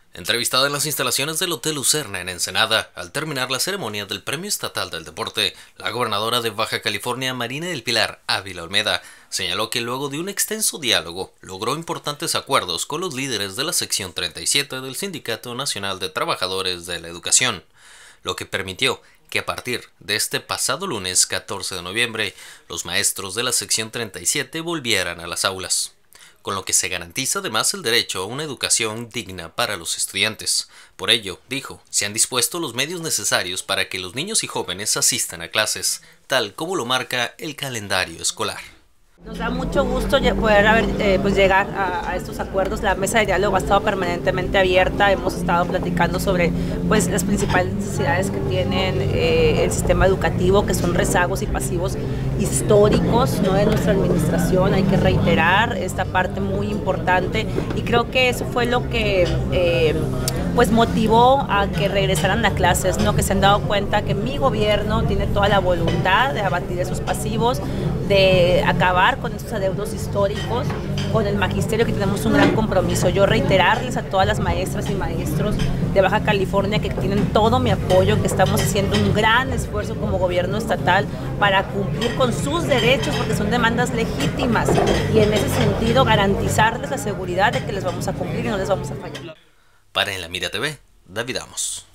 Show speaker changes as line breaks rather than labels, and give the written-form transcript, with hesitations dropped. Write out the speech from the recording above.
Entrevistada en las instalaciones del Hotel Lucerna en Ensenada, al terminar la ceremonia del Premio Estatal del Deporte, la gobernadora de Baja California, Marina del Pilar Ávila Olmeda, señaló que luego de un extenso diálogo, logró importantes acuerdos con los líderes de la sección 37 del Sindicato Nacional de Trabajadores de la Educación, lo que permitió que a partir de este pasado lunes 14 de noviembre, los maestros de la sección 37 volvieran a las aulas, con lo que se garantiza además el derecho a una educación digna para los estudiantes. Por ello, dijo, se han dispuesto los medios necesarios para que los niños y jóvenes asistan a clases, tal como lo marca el calendario escolar.
Nos da mucho gusto poder llegar a estos acuerdos. La mesa de diálogo ha estado permanentemente abierta. Hemos estado platicando sobre las principales necesidades que tienen el sistema educativo, que son rezagos y pasivos históricos, ¿no?, de nuestra administración. Hay que reiterar esta parte muy importante y creo que eso fue lo que motivó a que regresaran a clases, ¿no?, que se han dado cuenta que mi gobierno tiene toda la voluntad de abatir esos pasivos, de acabar con esos adeudos históricos, con el magisterio, que tenemos un gran compromiso. Yo reiterarles a todas las maestras y maestros de Baja California que tienen todo mi apoyo, que estamos haciendo un gran esfuerzo como gobierno estatal para cumplir con sus derechos, porque son demandas legítimas, y en ese sentido garantizarles la seguridad de que les vamos a cumplir y no les vamos a fallar.
Para En la Mira TV, David Amos.